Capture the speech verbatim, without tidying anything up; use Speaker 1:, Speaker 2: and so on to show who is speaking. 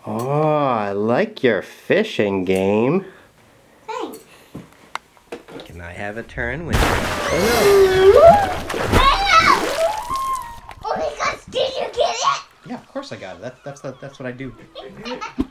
Speaker 1: Oh, I like your fishing game.
Speaker 2: Thanks.
Speaker 1: Can I have a turn with you? Oh
Speaker 2: Oh my gosh, did you get it?
Speaker 1: no! Yeah, of course I got it. That, that's, the, that's what I do.